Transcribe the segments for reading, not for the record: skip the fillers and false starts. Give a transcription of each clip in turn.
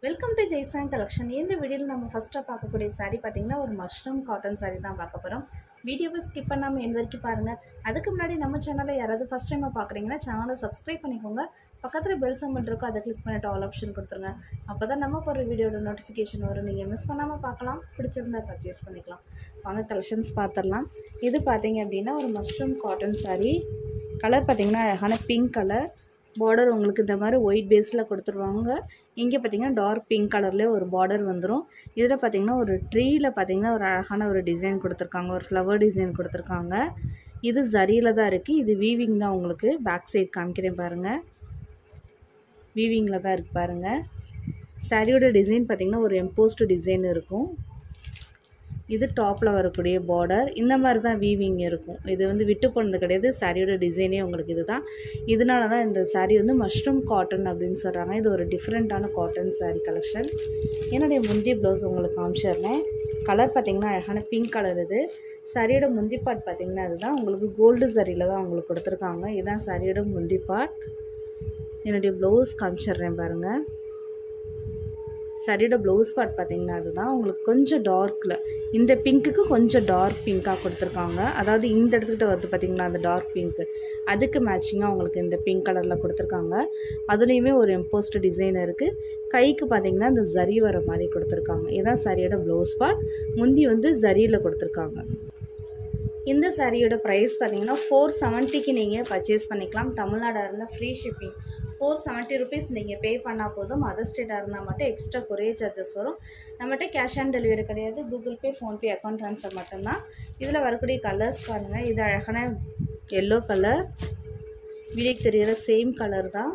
Welcome to ஜெய்சாங் collection. இந்த வீடியோவில் நம்ம ஃபஸ்ட்டாக பார்க்கக்கூடிய சாரீ பார்த்திங்கன்னா ஒரு மஷ்ரூம் காட்டன் சாரீ தான் பார்க்க போகிறோம். வீடியோவை ஸ்கிப் பண்ணாமல் என் வரைக்கும் பாருங்கள். அதுக்கு முன்னாடி நம்ம சேனலை யாராவது ஃபஸ்ட் டைமாக பார்க்குறீங்கன்னா சேனலை சப்ஸ்கிரைப் பண்ணிக்கோங்க. பக்கத்தில் பெல் சிம்பல் இருக்கும், அதை கிளிக் பண்ணிட்டு ஆல் ஆப்ஷன் கொடுத்துருங்க. அப்போ தான் நம்ம போகிற வீடியோட நோட்டிஃபிகேஷன் வரும். நீங்கள் மிஸ் பண்ணாமல் பார்க்கலாம், பிடிச்சிருந்தா பர்ச்சேஸ் பண்ணிக்கலாம். வாங்க கலெக்ஷன்ஸ் பார்த்துடலாம். இது பார்த்திங்க அப்படின்னா ஒரு மஷ்ரூம் காட்டன் சாரீ. கலர் பார்த்திங்கன்னா அழகான பிங்க் கலர். பார்டர் உங்களுக்கு இந்த மாதிரி ஒயிட் பேஸில் கொடுத்துருவாங்க. இங்கே பார்த்திங்கன்னா டார்க் பிங்க் கலர்லேயே ஒரு பார்டர் வந்துடும். இதில் பார்த்திங்கன்னா ஒரு ட்ரீயில் பார்த்திங்கன்னா ஒரு அழகான ஒரு டிசைன் கொடுத்துருக்காங்க, ஒரு ஃப்ளவர் டிசைன் கொடுத்துருக்காங்க. இது ஜரியில் தான் இருக்குது. இது வீவிங் தான். உங்களுக்கு பேக் சைட் காமிக்கிறேன் பாருங்கள். வீவிங்கில் தான் இருக்குது பாருங்கள். சாரியோட டிசைன் பார்த்திங்கன்னா ஒரு எம்போஸ்டு டிசைன் இருக்கும். இது டாப்பில் வரக்கூடிய பார்டர். இந்த மாதிரி தான் வீவிங் இருக்கும். இது வந்து விட்டு போனது கிடையாது. சாரியோட டிசைனே உங்களுக்கு இது தான். இதனால தான் இந்த சாரீ வந்து மஷ்ரூம் காட்டன் அப்படின்னு சொல்கிறாங்க. இது ஒரு டிஃப்ரெண்ட்டான காட்டன் சாரீ கலெக்ஷன். என்னுடைய முந்தி ப்ளவுஸ் உங்களுக்கு காமிச்சிடுறேன். கலர் பார்த்திங்கன்னா அழகான பிங்க் கலர். இது சாரியோட முந்தி பார்ட் பார்த்திங்கன்னா அதுதான் உங்களுக்கு கோல்டு சாரியில் தான் உங்களுக்கு கொடுத்துருக்காங்க. இதுதான் சாரியோட முந்தி பார்ட். என்னுடைய ப்ளவுஸ் காமிச்சிடுறேன் பாருங்கள். சாரியோட ப்ளவுஸ் பார்ட் பார்த்திங்கன்னா அதுதான் உங்களுக்கு கொஞ்சம் டார்க்கில், இந்த பிங்க்குக்கு கொஞ்சம் டார்க் பிங்காக கொடுத்துருக்காங்க. அதாவது இந்த இடத்துக்கிட்ட வருது பார்த்திங்கன்னா அந்த டார்க் பிங்க்கு, அதுக்கு மேட்சிங்காக உங்களுக்கு இந்த பிங்க் கலரில் கொடுத்துருக்காங்க. அதுலேயுமே ஒரு எம்போஸ்டு டிசைன் இருக்குது. கைக்கு பார்த்திங்கன்னா இந்த ஜரி வர மாதிரி கொடுத்துருக்காங்க. இதுதான் சாரியோட ப்ளவுஸ் பார்ட். முந்தி வந்து ஜரியில் கொடுத்துருக்காங்க. இந்த சாரியோட ப்ரைஸ் பார்த்திங்கன்னா 470க்கு நீங்கள் பர்ச்சேஸ் பண்ணிக்கலாம். தமிழ்நாடாக இருந்தால் ஃப்ரீ ஷிப்பிங். 470 rupees நீங்கள் பே பண்ணால் போதும். அதர் ஸ்டேட்டாக இருந்தால் மட்டும் எக்ஸ்ட்ரா கொரியர் சார்ஜஸ் வரும். நம்மகிட்ட கேஷ் ஆன் டெலிவரி கிடையாது. Google Pay, PhonePe, account transfer மட்டும்தான். இதில் வரக்கூடிய கலர்ஸ் பாருங்கள். இது அழகான எல்லோ கலர். வீடியோக்கு தெரிகிற சேம் கலர் தான்.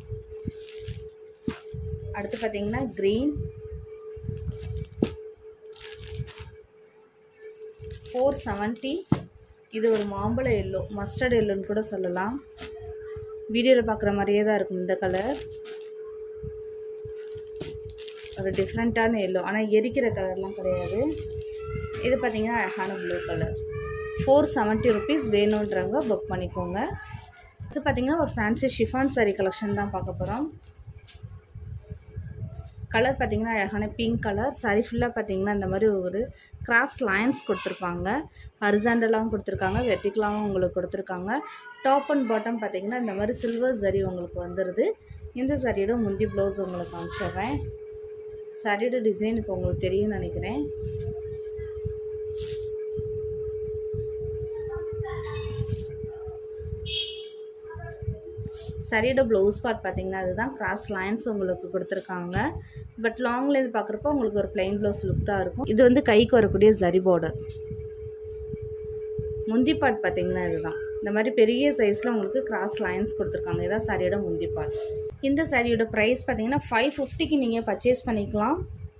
அடுத்து பார்த்திங்கன்னா க்ரீன். 470. இது ஒரு மாம்பழ எல்லோ, மஸ்டர்ட் எல்லோன்னு கூட சொல்லலாம். வீடியோவில் பார்க்குற மாதிரியே தான் இருக்கும் இந்த கலர். ஒரு டிஃப்ரெண்ட்டான எல்லோ, ஆனால் எரிக்கிற கலர்லாம் கிடையாது. இது பார்த்திங்கன்னா அழகான ப்ளூ கலர். 470 rupees வேணுன்றவங்க புக் பண்ணிக்கோங்க. இது பார்த்திங்கன்னா ஒரு ஃபேன்சி ஷிஃபான் சாரீ கலெக்ஷன் தான் பார்க்க போகிறோம். கலர் பார்த்திங்கன்னா அழகான பிங்க் கலர். சாரீ ஃபுல்லாக பார்த்திங்கன்னா இந்த மாதிரி ஒரு கிராஸ் லைன்ஸ் கொடுத்துருப்பாங்க. ஹரிசாண்டலாகவும் கொடுத்துருக்காங்க, வெர்டிகலாகவும் உங்களுக்கு கொடுத்துருக்காங்க. டாப் அண்ட் பாட்டம் பார்த்திங்கன்னா இந்த மாதிரி சில்வர் சரி உங்களுக்கு வந்துடுது. இந்த சாரியோட முந்தி ப்ளவுஸ் உங்களுக்கு காமிச்சிடுறேன். சாரியோட டிசைன் இப்போ உங்களுக்கு தெரியும்னு நினைக்கிறேன். சாரியோட ப்ளவுஸ் பார்ட் பார்த்திங்கன்னா அதுதான் கிராஸ் லைன்ஸ் உங்களுக்கு கொடுத்துருக்காங்க. பட் லாங்லேருந்து பார்க்குறப்போ உங்களுக்கு ஒரு பிளைன் ப்ளவுஸ் லுக் தான் இருக்கும். இது வந்து கைக்கு வரக்கூடிய ஜரி பார்டர். முந்தி பார்ட் பார்த்திங்கன்னா இதுதான். இந்த மாதிரி பெரிய சைஸில் உங்களுக்கு கிராஸ் லைன்ஸ் கொடுத்துருக்காங்க. இதுதான் சாரியோட முந்தி பார்ட். இந்த சாரியோட ப்ரைஸ் பார்த்திங்கன்னா 550க்கு நீங்கள் பர்ச்சேஸ் பண்ணிக்கலாம்.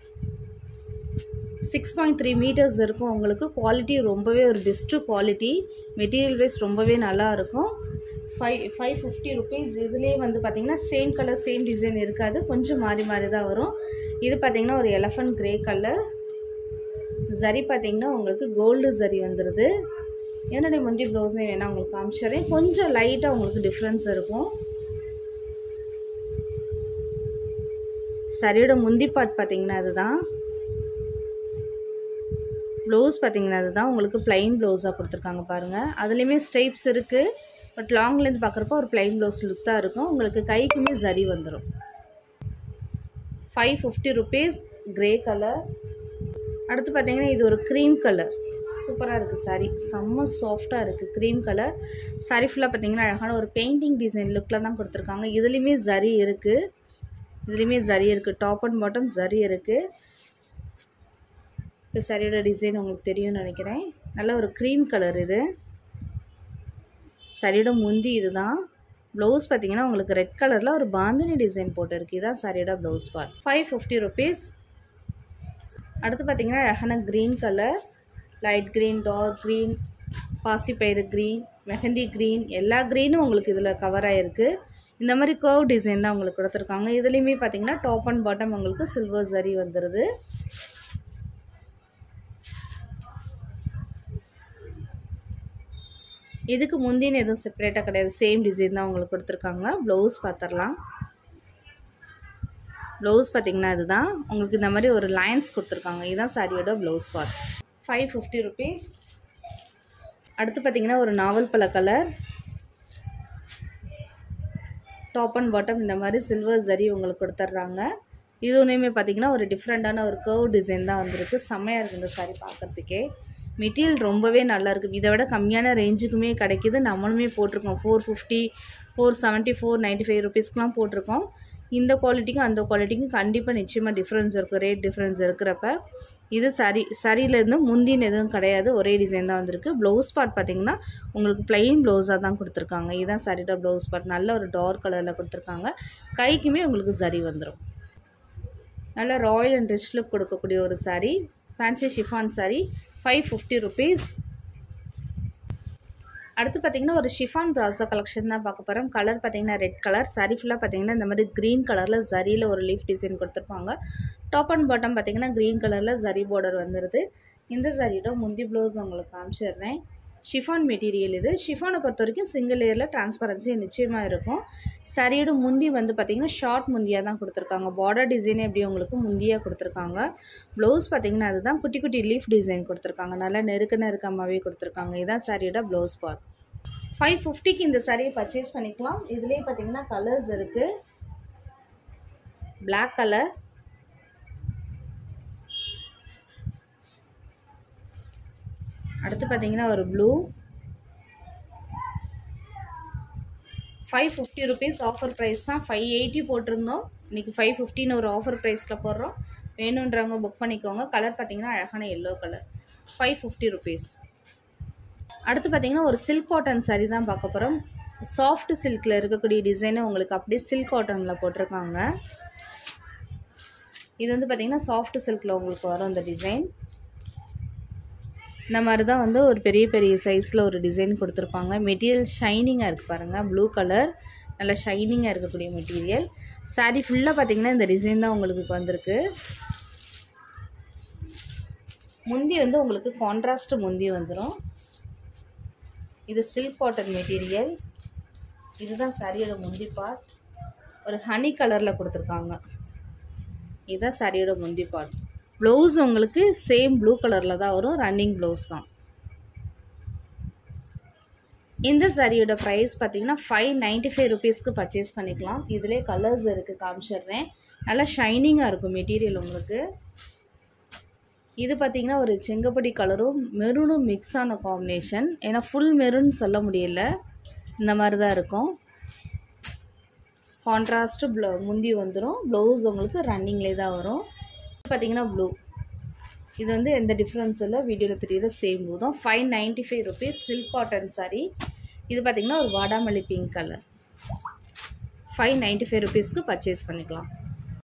6.3 meters இருக்கும். உங்களுக்கு குவாலிட்டி ரொம்பவே ஒரு பெஸ்ட்டு குவாலிட்டி. மெட்டீரியல் வைஸ் ரொம்பவே நல்லா இருக்கும். 550 rupees. இதுலேயே வந்து பார்த்திங்கன்னா சேம் கலர் சேம் டிசைன் இருக்காது, கொஞ்சம் மாறி மாறி தான் வரும். இது பார்த்திங்கன்னா ஒரு எலஃபண்ட் கிரே கலர். ஜரி பார்த்திங்கன்னா உங்களுக்கு கோல்டு ஜரி வந்துடுது. என்னுடைய முந்தி ப்ளவுஸே வேணால் உங்களுக்கு காமிச்சிடுறேன். கொஞ்சம் லைட்டாக உங்களுக்கு டிஃப்ரென்ஸ் இருக்கும். சரியோட முந்தி பார்ட் பார்த்திங்கன்னா அதுதான். ப்ளவுஸ் பார்த்திங்கன்னா அதுதான். உங்களுக்கு ப்ளைன் ப்ளவுஸாக கொடுத்துருக்காங்க பாருங்கள். அதுலேயுமே ஸ்ட்ரைப்ஸ் இருக்குது. பட் லாங்லேருந்து பார்க்குறப்போ ஒரு ப்ளைன் ப்ளவுஸ் லுக் தான் இருக்கும். உங்களுக்கு கைக்குமே ஜரி வந்துடும். 550 rupees. Grey colour. அடுத்து பார்த்திங்கன்னா இது ஒரு க்ரீம் கலர். சூப்பராக இருக்குது சாரீ. செம்ம சாஃப்டாக இருக்குது க்ரீம் கலர். சாரீ ஃபுல்லாக பார்த்திங்கன்னா அழகான ஒரு பெயிண்டிங் டிசைன் லுக்கில் தான் கொடுத்துருக்காங்க. இதுலேயுமே ஜரி இருக்குது. டாப் அண்ட் பாட்டம் ஜரி இருக்குது. இப்போ சாரியோட டிசைன் உங்களுக்கு தெரியும்னு நினைக்கிறேன். நல்ல ஒரு க்ரீம் கலர். இது சாரியோட முந்தி இதுதான். ப்ளவுஸ் பார்த்திங்கன்னா உங்களுக்கு ரெட் கலரில் ஒரு பாந்தினி டிசைன் போட்டிருக்கு. இதுதான் சாரியோட ப்ளவுஸ் பார்ட். 550 rupees. அடுத்து பார்த்திங்கன்னா அழகான green colour. Light green, dark green, பாசிப்பயிறு க்ரீன், மெஹந்தி க்ரீன், எல்லா க்ரீனும் உங்களுக்கு இதில் கவர் ஆகிருக்கு. இந்த மாதிரி கர்வ் டிசைன் தான் உங்களுக்கு கொடுத்துருக்காங்க. இதுலேயுமே பார்த்திங்கன்னா டாப் அண்ட் பாட்டம் உங்களுக்கு சில்வர் ஜரி வந்துடுது. இதுக்கு முந்தின எதுவும் செப்பரேட்டாக கிடையாது, சேம் டிசைன் தான் உங்களுக்கு கொடுத்துருக்காங்க. ப்ளவுஸ் பார்த்துடலாம். ப்ளவுஸ் பார்த்திங்கன்னா இதுதான் உங்களுக்கு இந்த மாதிரி ஒரு லைன்ஸ் கொடுத்துருக்காங்க. இதுதான் சாரியோட ப்ளவுஸ் பார்ட். 550 rupees. அடுத்து பார்த்திங்கன்னா ஒரு நாவல் பழ கலர், டாப் அண்ட் பாட்டம் இந்த மாதிரி சில்வர் ஜரி உங்களுக்கு கொடுத்துட்றாங்க. இது ஒன்றுமே பார்த்திங்கன்னா ஒரு டிஃப்ரெண்ட்டான ஒரு கர்வ் டிசைன் தான் வந்திருக்கு. செம்மையாக இருக்குது இந்த சாரீ பார்க்குறதுக்கே. மெட்டீரியல் ரொம்பவே நல்லாயிருக்கு. இதை விட கம்மியான ரேஞ்சுக்குமே கிடைக்கிது. நம்மளுமே போட்டிருக்கோம் 450, 470, 495 rupeesக்குலாம் போட்டிருக்கோம். இந்த குவாலிட்டிக்கும் அந்த குவாலிட்டிக்கும் கண்டிப்பாக நிச்சயமாக டிஃப்ரென்ஸ் இருக்கும். ரேட் டிஃப்ரென்ஸ் இருக்கிறப்ப இது சரியிலேருந்து முந்தின்னு எதுவும் கிடையாது. ஒரே டிசைன் தான் வந்திருக்கு. ப்ளவுஸ் பார்ட் பார்த்திங்கன்னா உங்களுக்கு ப்ளைன் ப்ளவுஸாக தான் கொடுத்துருக்காங்க. இதுதான் சாரியோட ப்ளவுஸ் பார்ட். நல்ல ஒரு டார்க் கலரில் கொடுத்துருக்காங்க. கைக்குமே உங்களுக்கு சரி வந்துடும். நல்ல ராயல் அண்ட் ரிச் லுக் கொடுக்கக்கூடிய ஒரு sari. Fancy chiffon sari. 550 rupees. அடுத்து பார்த்திங்கன்னா ஒரு ஷிஃபான் ப்ராசோ கலெக்ஷன் தான் பார்க்க போகிறோம். கலர் பார்த்திங்கன்னா ரெட் கலர். சாரீ ஃபுல்லாக பார்த்திங்கன்னா இந்த மாதிரி க்ரீன் கலரில் ஜரியில் ஒரு லீஃப் டிசைன் கொடுத்துருப்பாங்க. டாப் அண்ட் பாட்டம் பார்த்திங்கன்னா க்ரீன் கலரில் ஜரி பார்டர் வந்துடுது. இந்த சாரியோட முந்தி ப்ளவுஸ் உங்களுக்கு காமிச்சிடுறேன். ஷிஃபான் மெட்டீரியல் இது. ஷிஃபானை பொறுத்த வரைக்கும் சிங்கிள் லேயரில் டிரான்ஸ்பரன்சி நிச்சயமாக இருக்கும். சாரியோட முந்தி வந்து பார்த்திங்கன்னா ஷார்ட் முந்தியாக தான் கொடுத்துருக்காங்க. பார்டர் டிசைன் எப்படி உங்களுக்கு முந்தியாக கொடுத்துருக்காங்க. ப்ளவுஸ் பார்த்திங்கன்னா அதுதான் குட்டி குட்டி லீஃப் டிசைன் கொடுத்துருக்காங்க. நல்லா நெருக்கமாகவே கொடுத்துருக்காங்க. இதுதான் சாரியோட ப்ளவுஸ் பார்ட். 550க்கு இந்த சாரியை பர்ச்சேஸ் பண்ணிக்கலாம். இதுலேயே பார்த்திங்கன்னா கலர்ஸ் இருக்குது. பிளாக் கலர், அடுத்து பார்த்திங்கன்னா ஒரு ப்ளூ. 550 rupees ஆஃபர் ப்ரைஸ் தான். 580 போட்டிருந்தோம். இன்றைக்கி 550ன்னு ஒரு ஆஃபர் ப்ரைஸில் போடுறோம். வேணுன்றவங்க புக் பண்ணிக்கோங்க. கலர் பார்த்திங்கன்னா அழகான எல்லோ கலர். 550 rupees. அடுத்து பார்த்திங்கன்னா ஒரு சில்க் காட்டன் சாரீ தான் பார்க்க போகிறோம். சாஃப்ட் சில்கில் இருக்கக்கூடிய டிசைனை உங்களுக்கு அப்படியே சில்க் காட்டனில் போட்டிருக்காங்க. இது வந்து பார்த்திங்கன்னா சாஃப்ட் சில்கில் உங்களுக்கு வரும் இந்த டிசைன். இந்த மாதிரி தான் வந்து ஒரு பெரிய பெரிய சைஸில் ஒரு டிசைன் கொடுத்துருப்பாங்க. மெட்டீரியல் ஷைனிங்காக இருக்குது பாருங்கள். ப்ளூ கலர், நல்லா ஷைனிங்காக இருக்கக்கூடிய மெட்டீரியல். சாரீ ஃபுல்லாக பார்த்திங்கன்னா இந்த டிசைன் தான் உங்களுக்கு வந்திருக்கு. முந்தி வந்து உங்களுக்கு கான்ட்ராஸ்ட் முந்தி வந்துடும். இது சில்க் காட்டன் மெட்டீரியல். இதுதான் சாரியோட முந்தி பார்ட். ஒரு ஹனி கலரில் கொடுத்துருக்காங்க. இதுதான் சாரியோட முந்தி பார்ட். ப்ளவுஸ் உங்களுக்கு சேம் ப்ளூ கலரில் தான் வரும். ரன்னிங் ப்ளவுஸ் தான். இந்த சாரியோட ப்ரைஸ் பார்த்திங்கன்னா 595 rupeesக்கு பர்ச்சேஸ் பண்ணிக்கலாம். இதிலே கலர்ஸ் இருக்குது, காமிச்சிடுறேன். நல்லா ஷைனிங்காக இருக்கும் மெட்டீரியல் உங்களுக்கு. இது பார்த்திங்கன்னா ஒரு செங்கப்படி கலரும் மெரூனும் மிக்ஸ் ஆன காம்பினேஷன். ஏன்னா ஃபுல் மெரூன் சொல்ல முடியல, இந்த மாதிரி தான் இருக்கும். கான்ட்ராஸ்ட்டு முந்தி வந்துடும். ப்ளவுஸ் உங்களுக்கு ரன்னிங்லேயே தான் வரும். பார்த்திங்கன்னா ப்ளூ. இது வந்து எந்த டிஃப்ரென்ஸ் இல்லை, வீடியோவில் தெரியுற சேம் ப்ளூ தான். 595 rupees சில்க் காட்டன் சாரீ. இது பார்த்திங்கன்னா ஒரு வாடாமல்லி பிங்க் கலர். 595 rupeesக்கு பர்ச்சேஸ் பண்ணிக்கலாம்.